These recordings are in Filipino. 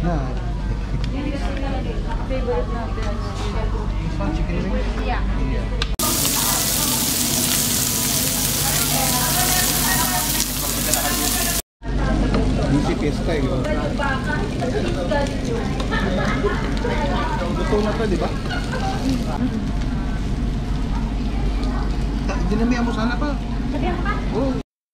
Favorite natin. This one, chicken wings? Yeah. Busy fiesta eh. Gusto na to, di ba? Dinamihan mo sana pa. Sabihan ka? Oo.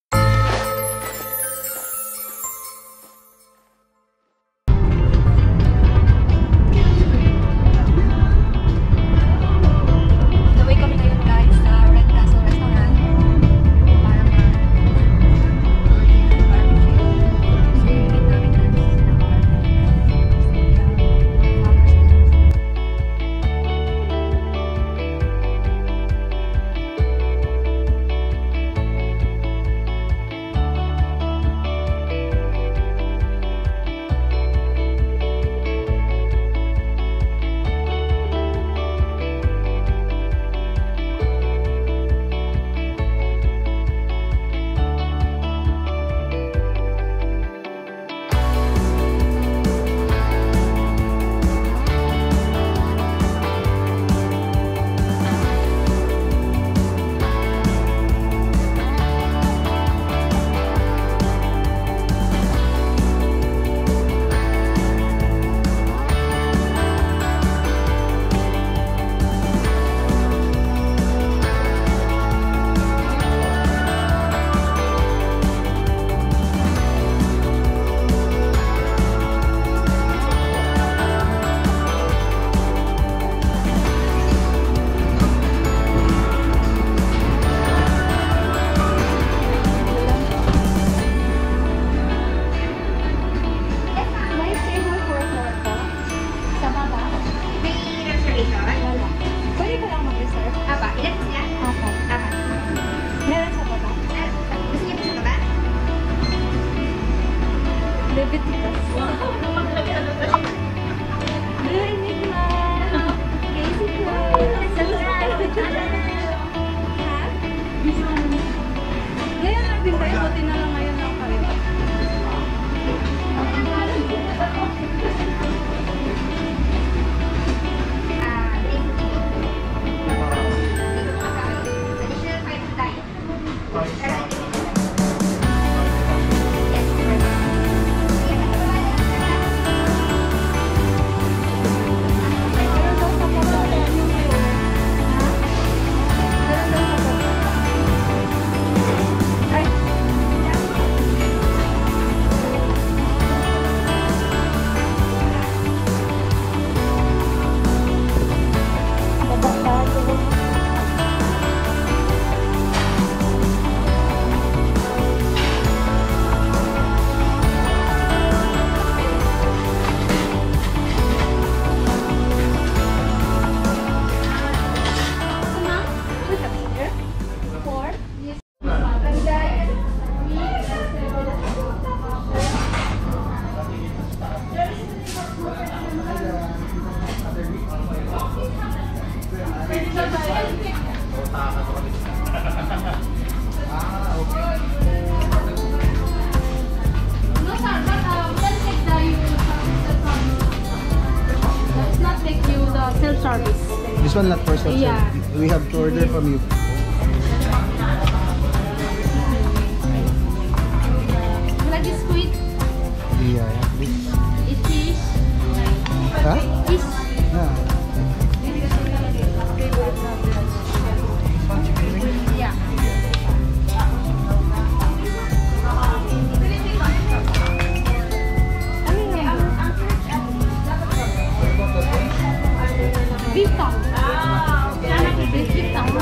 Self-service. This one not for self-service. Yeah. We have to order from you. Like this squid. Yeah, please. It fish. Huh? Fish. Yeah. Yeah. Beef tongue. Beef tongue.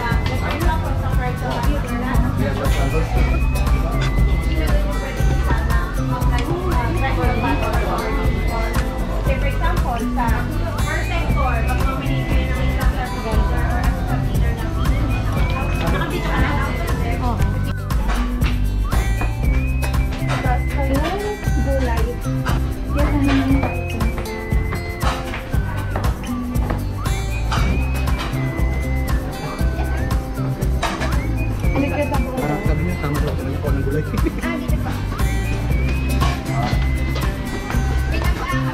For example, sa first sector, pag nominate kayo ng isang leader or assistant leader ng nakabito ka na lang. Oh. Gulay. Parang sabi niya, tama daw talaga po ng gulay. Ah, dito po. Wait lang po,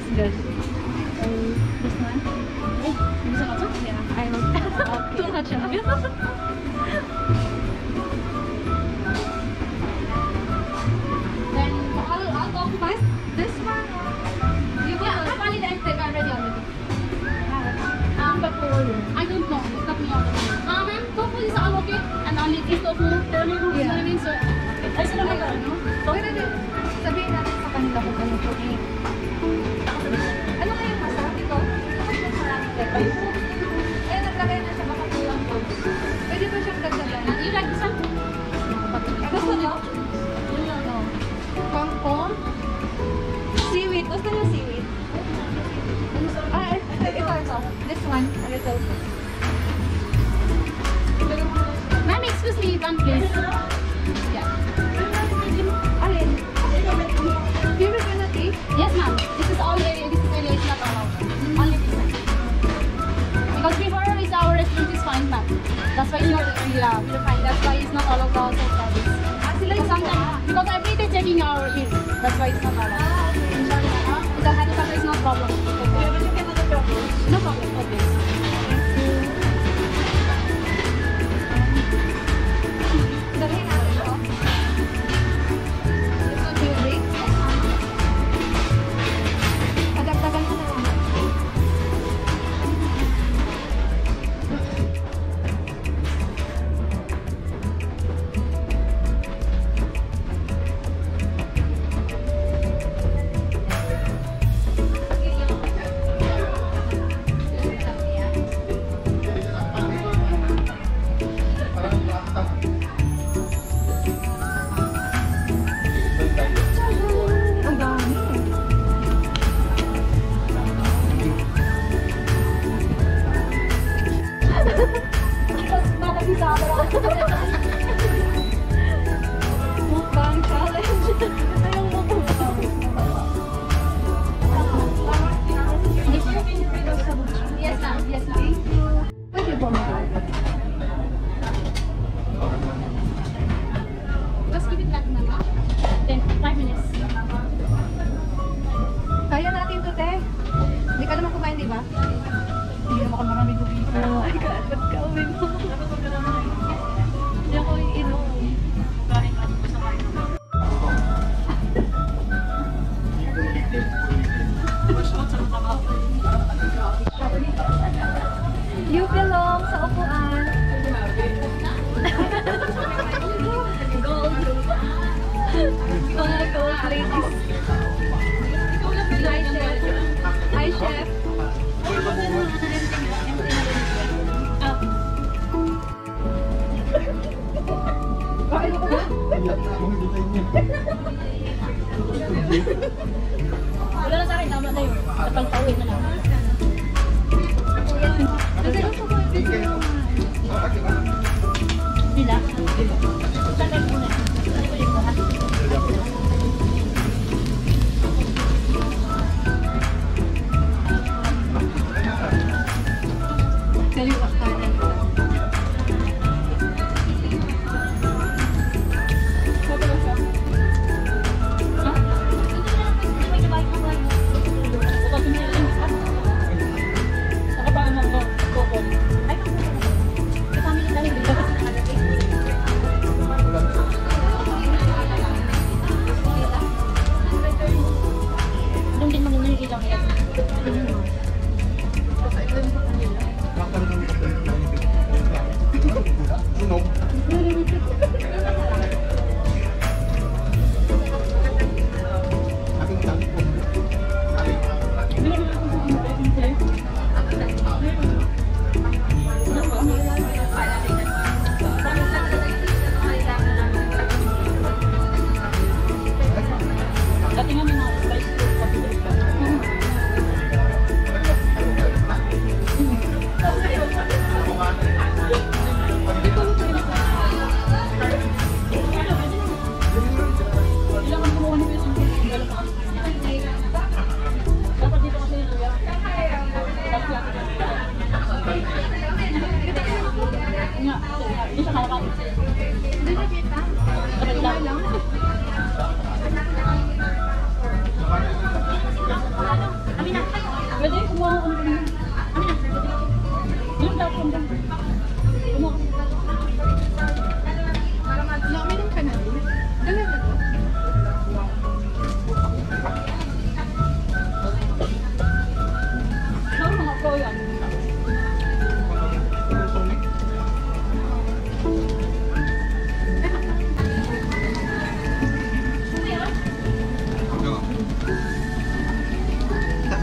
It's good. This one? Gusto mo ito? Yeah. I will. Too much of it. Then, I'll go first. This one? You go first. Only the egg already. I don't know. It's not me already. Ma'am, tofu is all okay? And only this tofu? Yeah. So, ay, sila mag-ano? Pwede din. Sabihin natin sa kanila kung ano po eh. Ano kaya masarap ito? Eh, naglagay na siya baka kulang po. Pwede ba siyang dagdagan? You like this one? Gusto niyo? No. Kangkong? Seaweed. Gusto niyo seaweed? Ah, ito. This one. A little bit. Ma'am, excuse me, one please. Yeah. Alin? Pure penalty? Yes, ma'am. This is all area. This area is not allowed. Only this one. Because before is our restaurant is fine, ma'am. That's why it's not pure fine. That's why it's not allowed also service. Because sometimes, because every day checking our in. That's why it's not allowed. The helicopter is no problem. No problem. Okay. Dalhin natin ito. Ito jewelry. Padagdagan mo na lang. Mukbang challenge. Ito yung mukbang. Yes, ma'am. Yes, ma'am. Pwede po ma'am. Just keep it like ma'am. Then, 5 minutes. Kaya natin to, te. Hindi ka naman kumain, di ba? Hindi naman ako maraming gubito. Oh my God, ba't ka uwi mo? Hindi ako iinom. Kain ako sa kain. You belong sa upuan. Gold. Mga gold ladies. Hi, chef. Hi, chef. Wala na sa akin, tama na yun. Napagtawin na lang. Sila? Saan muna? Kaliwa kanan.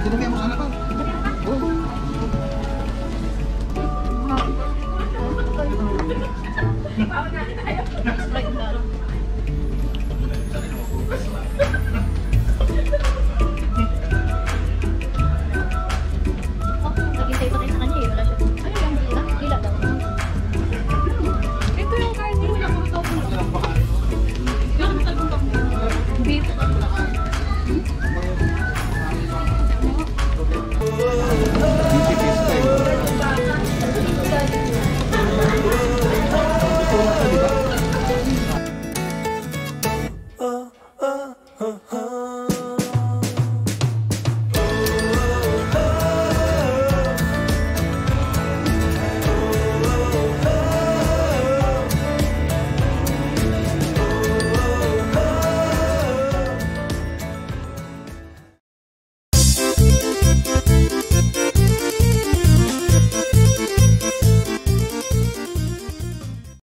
Tinagay mo sana pa. Oh. Naghintay pa kayo sa kanya eh. Wala siya. Ano lang? Dila daw. Ito yung karne. Wala ko ito. Beef. Beefy fish tayo. Ito nga ito, di ba?